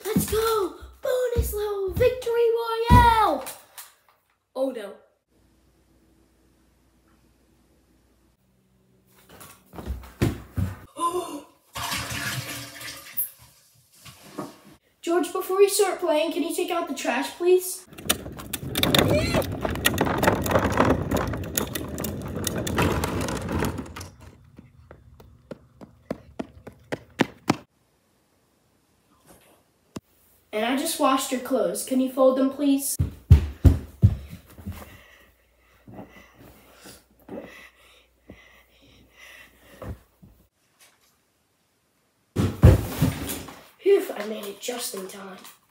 Let's go! Bonus level victory royale! Oh no. George, before you start playing, can you take out the trash, please? And I just washed your clothes. Can you fold them, please? Phew, I made it just in time.